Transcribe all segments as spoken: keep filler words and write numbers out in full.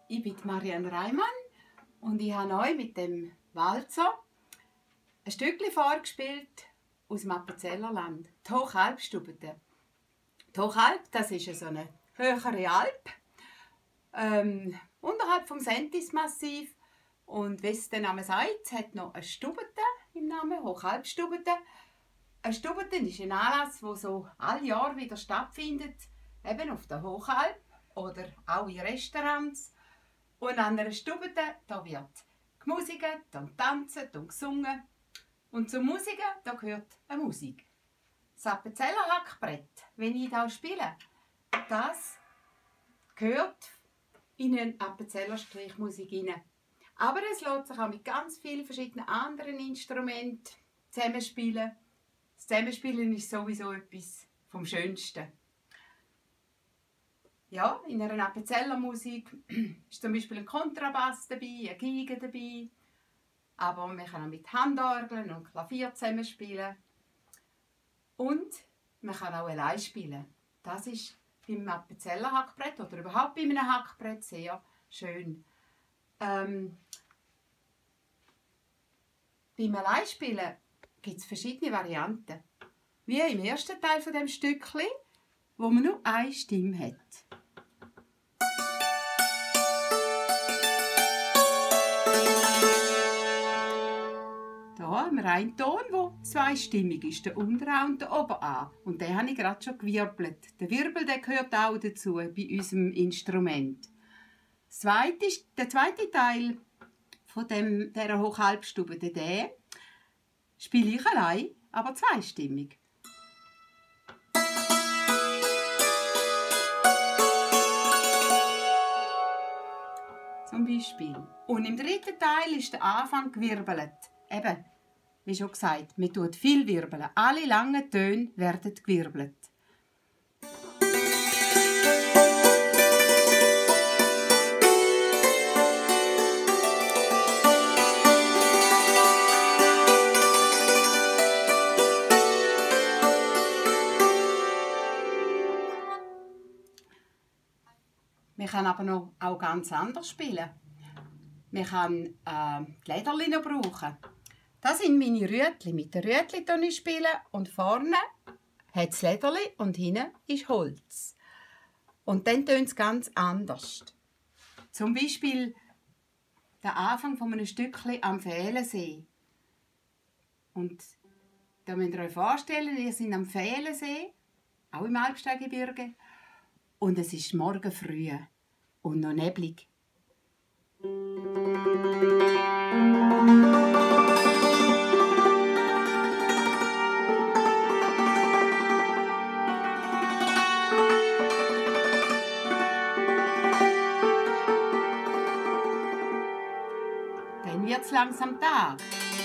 Ich bin Marianne Reimann und ich habe euch mit dem Walzer ein Stückchen vorgespielt aus dem Appenzellerland, die Hochalpstubete. Die Hochalp, das ist so eine höhere Alp ähm, unterhalb vom Sentismassiv. Und wie es der Name sagt, es hat noch eine Stubete im Namen, Hochalpstubete. Eine Stubete ist ein Anlass, der so alle Jahre wieder stattfindet, eben auf der Hochalp oder auch in Restaurants. Und an einer Stubete da wird gemusikt und getanzt und gesungen. Und zur Musik da gehört eine Musik. Das Appenzeller Hackbrett, wenn ich da spiele, das gehört in eine Appenzeller Streichmusik hinein. Aber es lässt sich auch mit ganz vielen verschiedenen anderen Instrumenten zusammenspielen. Das Zusammenspielen ist sowieso etwas vom Schönsten. Ja, in einer Appenzeller Musik ist zum Beispiel ein Kontrabass dabei, eine Geige dabei. Aber man kann auch mit Handorgeln und Klavier zusammenspielen. Und man kann auch allein spielen. Das ist beim Appenzeller Hackbrett oder überhaupt bei einem Hackbrett sehr schön. Ähm, beim Alleinspielen gibt es verschiedene Varianten. Wie im ersten Teil von dem Stückchen, wo man nur eine Stimme hat. Hier haben wir einen Ton, der zweistimmig ist, der Unter- und der Ober-A. Und den habe ich gerade schon gewirbelt. Der Wirbel der gehört auch dazu bei unserem Instrument. Das zweite, der zweite Teil von dem, dieser Hochalpstube, den spiele ich allein, aber zweistimmig. Zum Beispiel. Und im dritten Teil ist der Anfang gewirbelt. Eben, wie schon gesagt, man tut viel wirbeln. Alle langen Töne werden gewirbelt. Man kann aber noch auch ganz anders spielen. Man kann äh, die Lederli noch brauchen. Das sind meine Rütli. Mit den Rütli spiele ich und vorne hat es Lederli und hinten ist Holz. Und dann tönt es ganz anders. Zum Beispiel der Anfang von einem Stückchen am Fehlensee. Und da müsst ihr euch vorstellen, wir sind am Fehlensee, auch im Alpsteingebirge. Und es ist morgen früh und noch neblig. Dann wird es langsam Tag.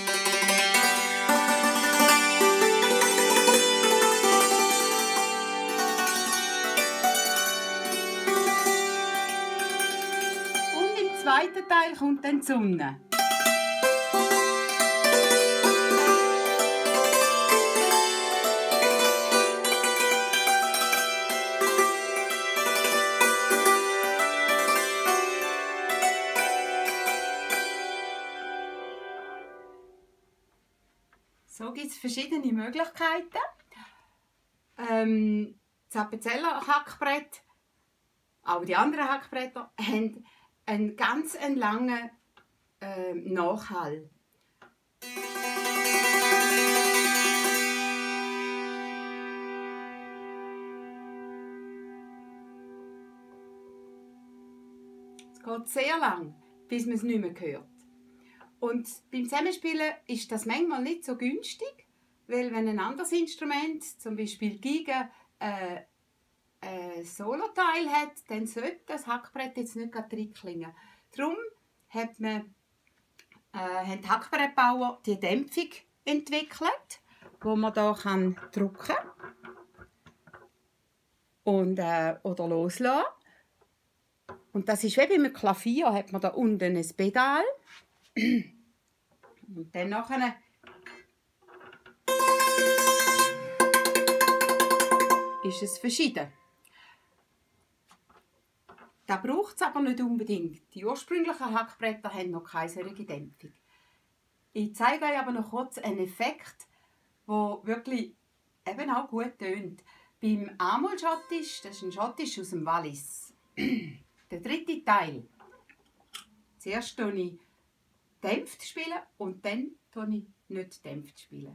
Im zweiten Teil kommt dann die Sonne. So gibt es verschiedene Möglichkeiten. Ähm, das Appenzeller Hackbrett, auch die anderen Hackbretter, haben einen ganz einen langen äh, Nachhall. Es geht sehr lang, bis man es nicht mehr hört. Und beim Zusammenspielen ist das manchmal nicht so günstig, weil wenn ein anderes Instrument, zum Beispiel Geige, äh, ein Soloteil hat, dann sollte das Hackbrett jetzt nicht gerade reinklingen. Darum hat man, äh, haben die Hackbrettbauer die Dämpfung entwickelt, wo man hier kann drücken und äh, oder loslassen. Und das ist wie bei einem Klavier, hat man da unten ein Pedal. Und dann nachher ist es verschieden. Da braucht es aber nicht unbedingt. Die ursprünglichen Hackbretter haben noch keine solche Dämpfung. Ich zeige euch aber noch kurz einen Effekt, der wirklich eben auch gut tönt. Beim Amol-Schottisch, das ist ein Schottisch aus dem Wallis. Der dritte Teil. Zuerst spiele ich dämpft spielen und dann spiele ich nicht dämpft spielen.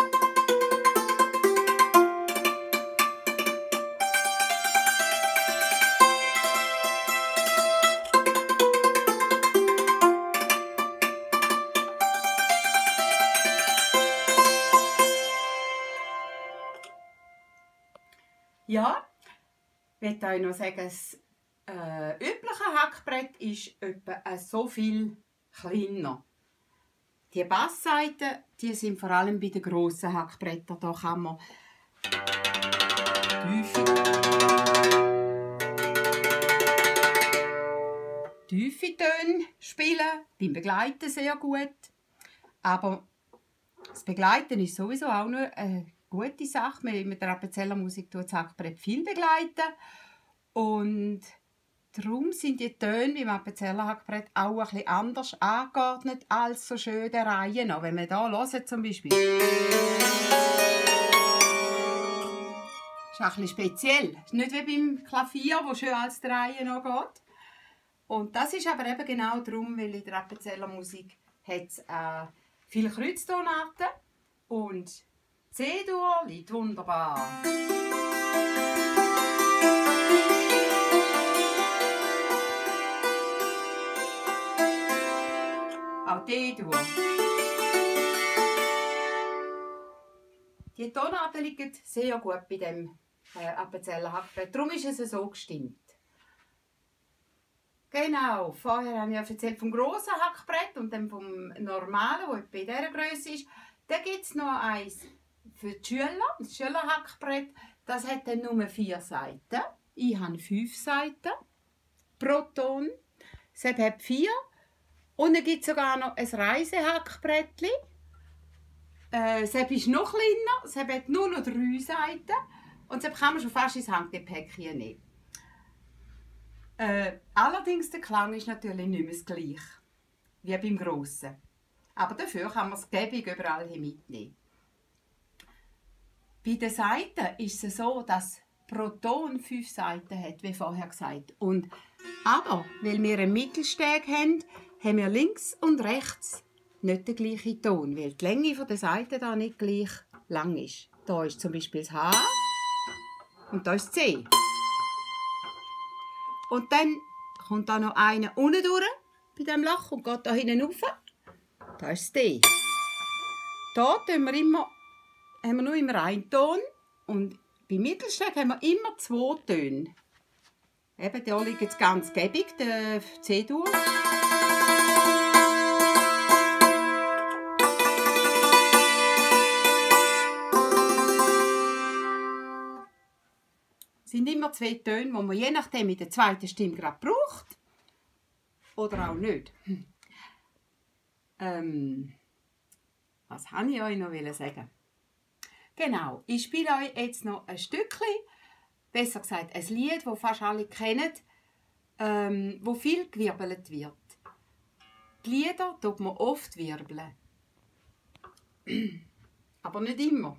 Ja, ich möchte euch noch sagen, das äh, übliche Hackbrett ist etwa so viel kleiner. Die Bassseiten, die sind vor allem bei den grossen Hackbrettern. Da kann man tiefe, tiefe Töne spielen, beim Begleiten sehr gut. Aber das Begleiten ist sowieso auch noch eine gute Sache. Mit der Appenzellermusik tut das Hackbrett viel begleiten. Und darum sind die Töne beim Appenzeller Hackbrett auch ein bisschen anders angeordnet als so schön der Reihe nach. Wenn wir hier hören, zum Beispiel. Das ist ein bisschen speziell. Das ist nicht wie beim Klavier, wo schön als der Reihe nach geht. Und das ist aber eben genau darum, weil in der Appenzeller Musik hat es äh, viele Kreuztonarten und C-Dur liegt wunderbar. Auch D-Dur. Die Tonarten liegen sehr gut bei dem äh, Appenzeller Hackbrett. Darum ist es so gestimmt. Genau, vorher habe ich ja erzählt vom grossen Hackbrett und dann vom normalen, das bei dieser Größe ist. Dann gibt es noch eins für die Schüler, das Schülerhackbrett. Das hat dann nur vier Seiten. Ich habe fünf Seiten pro Ton. Es hat vier. Und dann gibt es sogar noch ein Reisehackbrettchen. Äh, es ist noch kleiner. Es hat nur noch drei Seiten. Und das kann man schon fast ins Handgepäck hier nehmen. Äh, allerdings der Klang ist natürlich nicht mehr das gleiche wie beim Grossen. Aber dafür kann man es gäbig überall hin mitnehmen. Bei den Seiten ist es so, dass pro Ton fünf Seiten hat, wie vorher gesagt. Und, aber weil wir einen Mittelsteg haben, haben wir links und rechts nicht den gleichen Ton, weil die Länge der Seiten da nicht gleich lang ist. Da ist zum Beispiel das H und da ist das C. Und dann kommt da noch einer unten durch bei diesem Loch und geht da hinten rauf. Da ist das D. Da tun wir immer, haben wir nur immer einen Ton und beim Mittelsteg haben wir immer zwei Töne. Eben, da liegt es ganz gäbig, der C-Dur. Es sind immer zwei Töne, die man je nachdem in der zweiten Stimme gerade braucht. Oder auch nicht. ähm, was wollte ich euch noch sagen? Genau, ich spiele euch jetzt noch ein Stückchen, besser gesagt ein Lied, das fast alle kennen, ähm, wo viel gewirbelt wird. Die Lieder tut man oft wirbeln. Aber nicht immer.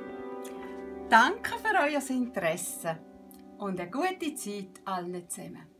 Danke für euer Interesse und eine gute Zeit allen zusammen.